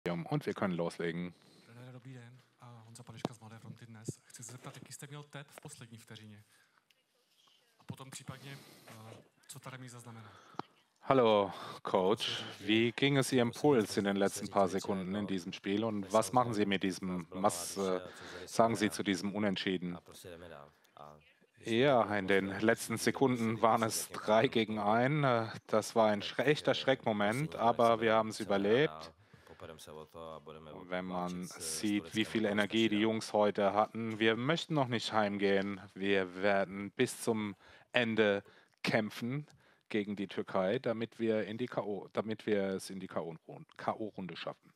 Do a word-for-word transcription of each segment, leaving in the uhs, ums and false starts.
Und wir können loslegen. Trenére, dobrý den. A Honza Padeška z Mladé fronty dnes. Chci se zeptat, jaký jste měl tep v poslední vteřině. A potom případně, co ta remíza znamená. Hallo, Coach. Wie ging es Ihrem Puls in den letzten paar Sekunden in diesem Spiel und was machen Sie mit diesem, was äh, sagen Sie zu diesem Unentschieden? Ja, in den letzten Sekunden waren es drei gegen ein. Das war ein echter Schreckmoment, aber wir haben es überlebt. Wenn man sieht, wie viel Energie die Jungs heute hatten, wir möchten noch nicht heimgehen. Wir werden bis zum Ende kämpfen gegen die Türkei, damit wir, in die K O, damit wir es in die K O-Runde schaffen.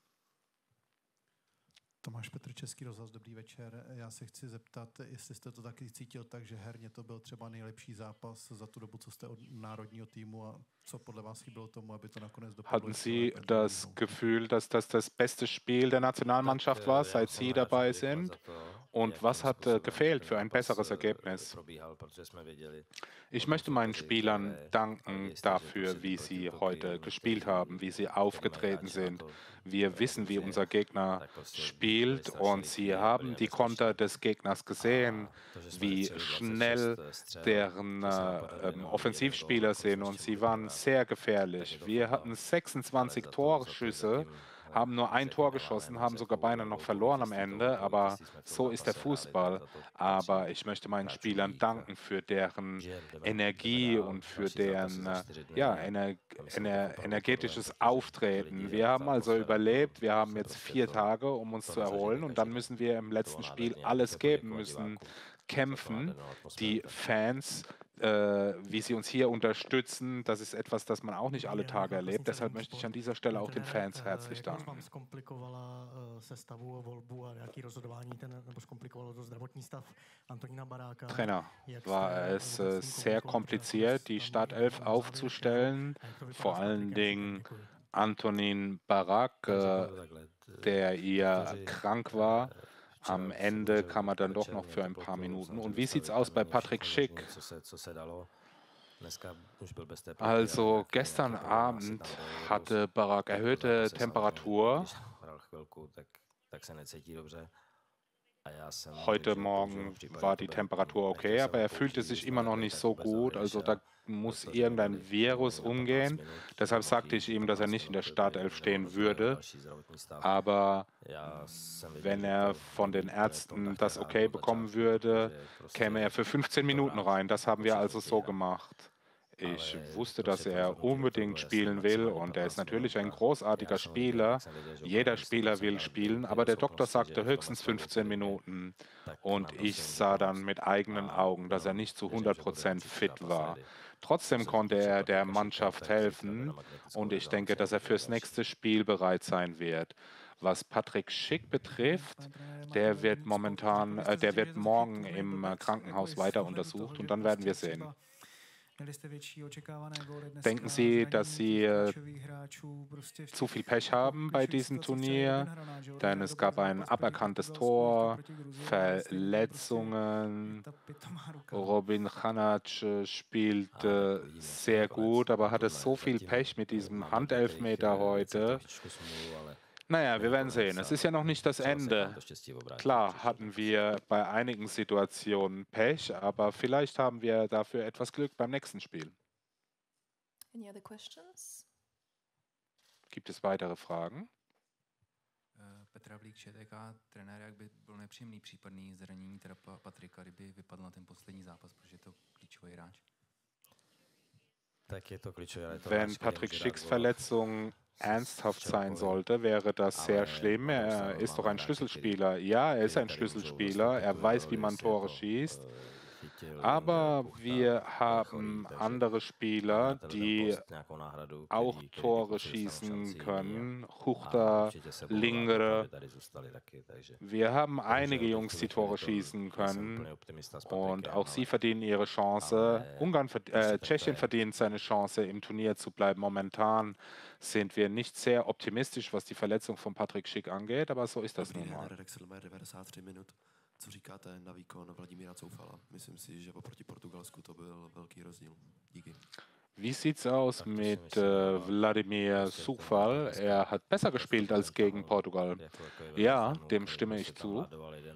Tomáš Petr, Český rozhlas, dobrý večer. Já se chci zeptat, jestli jste to taky cítil tak, že herně to byl třeba nejlepší zápas za tu dobu, co jste od národního týmu a co podle vás chybělo tomu, aby to nakonec dopadlo? Hatten Sie das Gefühl, dass das das beste Spiel der Nationalmannschaft war, seit Sie dabei sind? Und was hat äh, gefehlt für ein besseres Ergebnis? Ich möchte meinen Spielern danken dafür, wie sie heute gespielt haben, wie sie aufgetreten sind. Wir wissen, wie unser Gegner spielt und sie haben die Konter des Gegners gesehen, wie schnell deren äh, ähm, Offensivspieler sind und sie waren sehr gefährlich. Wir hatten sechsundzwanzig Torschüsse, haben nur ein Tor geschossen, haben sogar beinahe noch verloren am Ende, aber so ist der Fußball. Aber ich möchte meinen Spielern danken für deren Energie und für deren ja, ener ener energetisches Auftreten. Wir haben also überlebt, wir haben jetzt vier Tage, um uns zu erholen und dann müssen wir im letzten Spiel alles geben, müssen kämpfen. Die Fans, äh, wie sie uns hier unterstützen, das ist etwas, das man auch nicht alle Tage erlebt. Deshalb möchte ich an dieser Stelle auch den Fans herzlich danken. Trainer, war es äh, sehr kompliziert, die Startelf aufzustellen, vor allen Dingen Antonin Barak, äh, der eher krank war. Am Ende kam er dann doch noch für ein paar Minuten. Und wie sieht es aus bei Patrick Schick? Also gestern Abend hatte Barak erhöhte Temperatur. Heute Morgen war die Temperatur okay, aber er fühlte sich immer noch nicht so gut. Also da muss irgendein Virus umgehen. Deshalb sagte ich ihm, dass er nicht in der Startelf stehen würde. Aber wenn er von den Ärzten das okay bekommen würde, käme er für fünfzehn Minuten rein. Das haben wir also so gemacht. Ich wusste, dass er unbedingt spielen will und er ist natürlich ein großartiger Spieler. Jeder Spieler will spielen, aber der Doktor sagte höchstens fünfzehn Minuten. Und ich sah dann mit eigenen Augen, dass er nicht zu hundert Prozent fit war. Trotzdem konnte er der Mannschaft helfen und ich denke, dass er fürs nächste Spiel bereit sein wird. Was Patrick Schick betrifft, der wird momentan, äh, der wird morgen im äh, Krankenhaus weiter untersucht und dann werden wir sehen. Denken Sie, dass Sie äh, zu viel Pech haben bei diesem Turnier? Denn es gab ein aberkanntes Tor, Verletzungen. Robin Hanac spielt äh, sehr gut, aber hatte so viel Pech mit diesem Handelfmeter heute. Naja, wir werden sehen. Es ist ja noch nicht das Ende. Klar hatten wir bei einigen Situationen Pech, aber vielleicht haben wir dafür etwas Glück beim nächsten Spiel. Any other questions? Gibt es weitere Fragen? Petr Havlík, Č T K, trenér, jak by byl nepříjemný případný zranění teda Patrika, kdyby vypadl na ten poslední zápas, protože je to klíčový hráč. Wenn Patrick Schicks Verletzung ernsthaft sein sollte, wäre das sehr schlimm. Er ist doch ein Schlüsselspieler. Ja, er ist ein Schlüsselspieler. Er weiß, wie man Tore schießt. Aber wir haben andere Spieler, die auch Tore schießen können. Huchta, Lingre. Wir haben einige Jungs, die Tore schießen können. Und auch sie verdienen ihre Chance. Ungarn, äh, Tschechien verdient seine Chance, im Turnier zu bleiben. Momentan sind wir nicht sehr optimistisch, was die Verletzung von Patrick Schick angeht, aber so ist das nun mal. Co říkáte na výkon Vladimíra Coufala? Myslím si, že oproti Portugalsku to byl velký rozdíl. Díky. Wie sieht's aus mit äh, Wladimir Coufal? Er hat besser gespielt als gegen Portugal. Ja, dem stimme ich zu.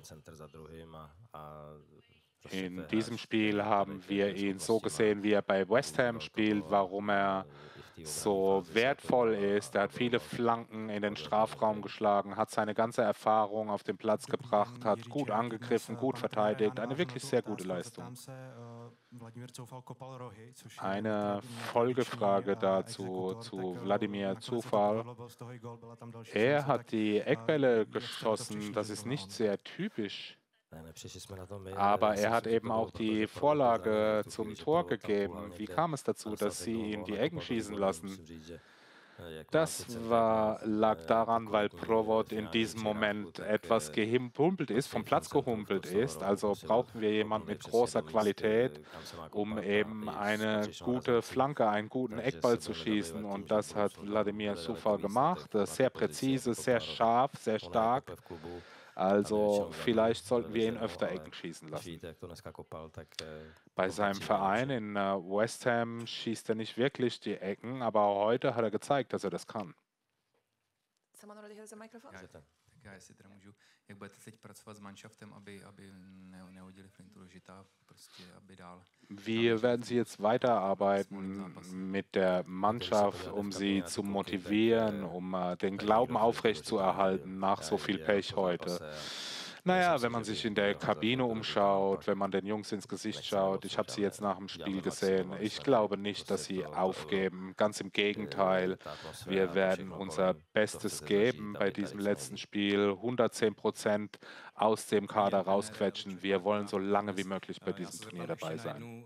In diesem Spiel haben wir ihn so gesehen, wie er bei West Ham spielt, warum er so wertvoll ist. Er hat viele Flanken in den Strafraum geschlagen, hat seine ganze Erfahrung auf den Platz gebracht, hat gut angegriffen, gut verteidigt. Eine wirklich sehr gute Leistung. Eine Folgefrage dazu zu Wladimir Coufal. Er hat die Eckbälle geschossen, das ist nicht sehr typisch. Aber er hat eben auch die Vorlage zum Tor gegeben. Wie kam es dazu, dass sie ihn die Ecken schießen lassen? Das war, lag daran, weil Provod in diesem Moment etwas gehumpelt ist, vom Platz gehumpelt ist. Also brauchten wir jemanden mit großer Qualität, um eben eine gute Flanke, einen guten Eckball zu schießen. Und das hat Wladimir Coufal gemacht. Sehr präzise, sehr scharf, sehr stark. Also vielleicht sollten wir ihn öfter Ecken schießen lassen. Bei seinem Verein in West Ham schießt er nicht wirklich die Ecken, aber heute hat er gezeigt, dass er das kann. Someone already has a microphone? Já, jestli teda můžu, jak budete teď pracovat s Mannschaftem, aby, aby ne, nehodili flintu do žita, prostě, aby dál. Wie werden Sie jetzt weiterarbeiten mit der Mannschaft, um sie zu motivieren, um uh, den Glauben aufrechtzuerhalten nach so viel Pech heute? Naja, wenn man sich in der Kabine umschaut, wenn man den Jungs ins Gesicht schaut, ich habe sie jetzt nach dem Spiel gesehen, ich glaube nicht, dass sie aufgeben. Ganz im Gegenteil, wir werden unser Bestes geben bei diesem letzten Spiel, hundertzehn Prozent aus dem Kader rausquetschen. Wir wollen so lange wie möglich bei diesem Turnier dabei sein.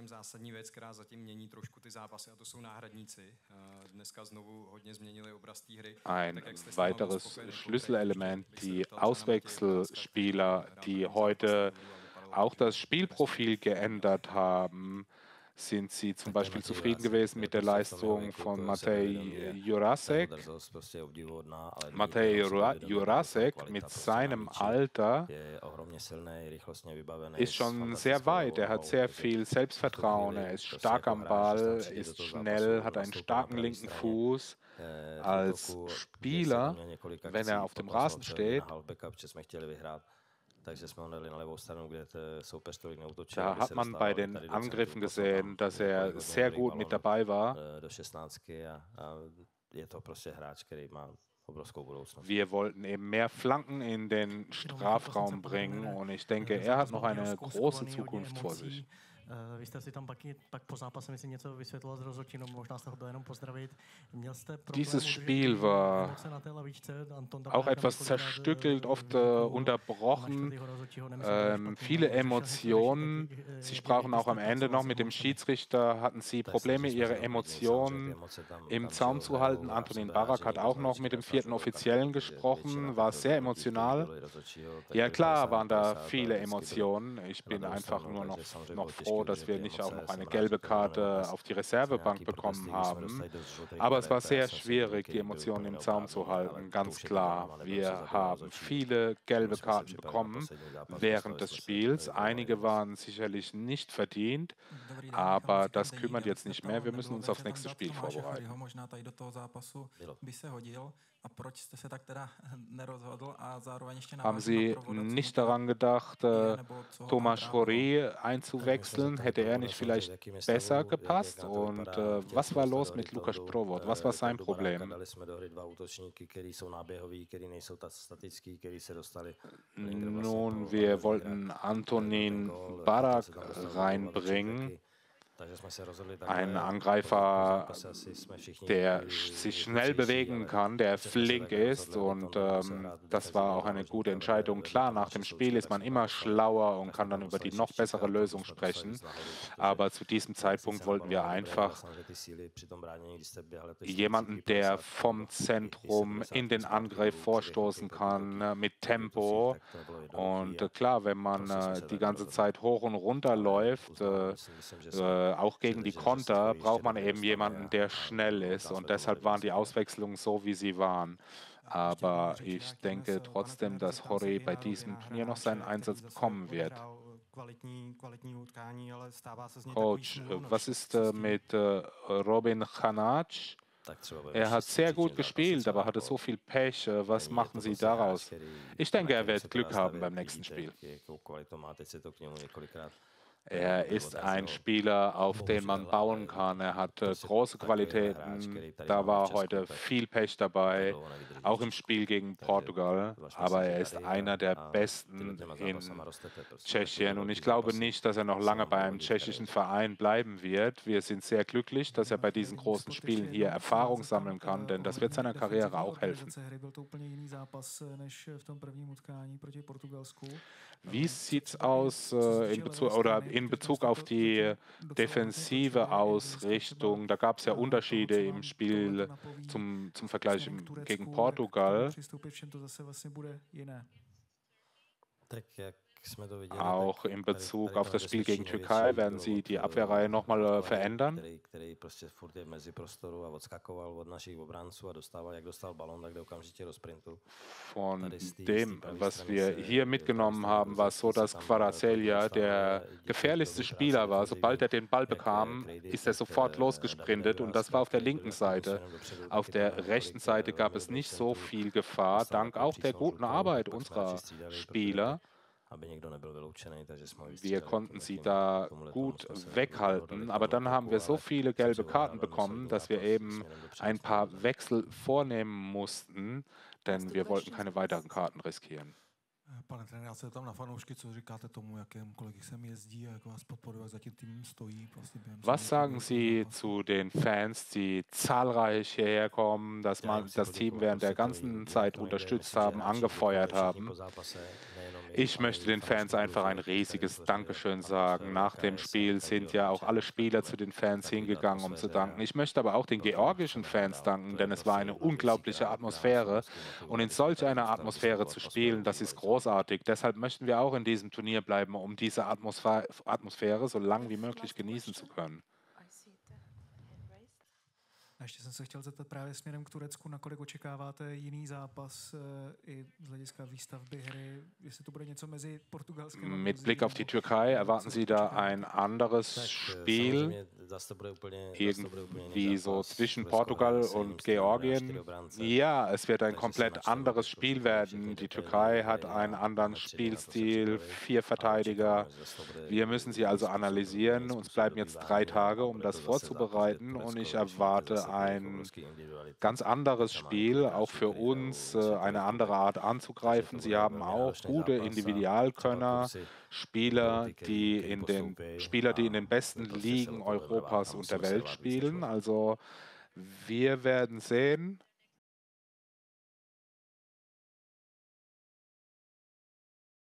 Ein weiteres Schlüsselelement, die Auswechselspieler, die heute auch das Spielprofil geändert haben. Sind Sie zum Beispiel zufrieden gewesen mit der Leistung von Matej Jurasek? Matej Jurasek mit seinem Alter ist schon sehr weit. Er hat sehr viel Selbstvertrauen, er ist stark am Ball, ist schnell, hat einen starken linken Fuß. Als Spieler, wenn er auf dem Rasen steht, da hat man bei den Angriffen gesehen, dass er sehr gut mit dabei war. Wir wollten eben mehr Flanken in den Strafraum bringen und ich denke, er hat noch eine große Zukunft vor sich. Vy jste si tam taky pak po zápase myslím něco vysvětloval z rozhodčího, možná jste ho byl jenom pozdravit. Měl jste Dieses Spiel war auch etwas zerstückelt, oft äh, unterbrochen, ähm, viele Emotionen. Sie sprachen auch am Ende noch mit dem Schiedsrichter, hatten sie Probleme, ihre Emotionen im Zaum zu halten. Antonin Barak hat auch noch mit dem vierten Offiziellen gesprochen, war sehr emotional. Ja klar, waren da viele Emotionen. Ich bin einfach nur noch, noch froh, dass wir nicht auch noch eine gelbe Karte auf die Reservebank bekommen haben. Aber es war sehr schwierig, die Emotionen im Zaum zu halten, ganz klar. Wir haben viele gelbe Karten bekommen während des Spiels. Einige waren sicherlich nicht verdient, aber das kümmert jetzt nicht mehr. Wir müssen uns aufs nächste Spiel vorbereiten. Haben Sie nicht daran gedacht, äh, Tomáš Horý einzuwechseln? Hätte er nicht vielleicht besser gepasst? Und äh, was war los mit Lukáš Provod? Was war sein Problem? Nun, wir wollten Antonin Barak reinbringen. Ein Angreifer, der sich schnell bewegen kann, der flink ist und ähm, das war auch eine gute Entscheidung. Klar, nach dem Spiel ist man immer schlauer und kann dann über die noch bessere Lösung sprechen, aber zu diesem Zeitpunkt wollten wir einfach jemanden, der vom Zentrum in den Angriff vorstoßen kann, mit Tempo und äh, klar, wenn man äh, die ganze Zeit hoch und runter läuft, äh, äh, auch gegen die Konter braucht man eben jemanden, der schnell ist und deshalb waren die Auswechslungen so, wie sie waren. Aber ich denke trotzdem, dass Horý bei diesem Turnier noch seinen Einsatz bekommen wird. Coach, was ist äh, mit äh, Robin Hanacz? Er hat sehr gut gespielt, aber hatte so viel Pech. Äh, Was machen Sie daraus? Ich denke, er wird Glück haben beim nächsten Spiel. Er ist ein Spieler, auf den man bauen kann. Er hat äh, große Qualitäten. Da war heute viel Pech dabei, auch im Spiel gegen Portugal. Aber er ist einer der Besten in Tschechien. Und ich glaube nicht, dass er noch lange bei einem tschechischen Verein bleiben wird. Wir sind sehr glücklich, dass er bei diesen großen Spielen hier Erfahrung sammeln kann, denn das wird seiner Karriere auch helfen. Wie sieht es aus äh, in Bezug oder in Bezug auf die defensive Ausrichtung? Da gab es ja Unterschiede im Spiel zum, zum Vergleich im, gegen Portugal. Auch in Bezug auf das Spiel gegen Türkei werden Sie die Abwehrreihe nochmal äh, verändern? Von dem, was wir hier mitgenommen haben, war es so, dass Kvaratskhelia der gefährlichste Spieler war. Sobald er den Ball bekam, ist er sofort losgesprintet und das war auf der linken Seite. Auf der rechten Seite gab es nicht so viel Gefahr, dank auch der guten Arbeit unserer Spieler. Wir konnten sie da gut weghalten, aber dann haben wir so viele gelbe Karten bekommen, dass wir eben ein paar Wechsel vornehmen mussten, denn wir wollten keine weiteren Karten riskieren. Pane trenére, já se tam na fanoušky, co říkáte tomu, jakém, kolik sem jezdí a jak vás podporují, jak za tím týmem stojí. Was sagen Sie zu den Fans, die zahlreich hierher kommen, dass man das Team während der ganzen Zeit unterstützt haben, angefeuert haben? Ich möchte den Fans einfach ein riesiges Dankeschön sagen. Nach dem Spiel sind ja auch alle Spieler zu den Fans hingegangen, um zu danken. Ich möchte aber auch den georgischen Fans danken, denn es war eine unglaubliche Atmosphäre. Und in solch einer Atmosphäre zu spielen, das ist großartig. Deshalb möchten wir auch in diesem Turnier bleiben, um diese Atmosphäre, Atmosphäre so lang wie möglich genießen zu können. A ještě jsem se chtěl zeptat právě směrem k Turecku, nakolik očekáváte jiný zápas i z hlediska výstavby hry, jestli to bude něco mezi Portugalskem a Mit Blick auf die Türkei erwarten Sie da ein anderes Spiel, irgendwie so zwischen Portugal und Georgien? Ja, es wird ein komplett anderes Spiel werden. Die Türkei hat einen anderen Spielstil, vier Verteidiger. Wir müssen sie also analysieren. Uns bleiben jetzt drei Tage, um das vorzubereiten und ich erwarte ein ganz anderes Spiel, auch für uns eine andere Art anzugreifen. Sie haben auch gute Individualkönner, Spieler, die in den, Spieler, die in den besten Ligen Europas und der Welt spielen. Also wir werden sehen,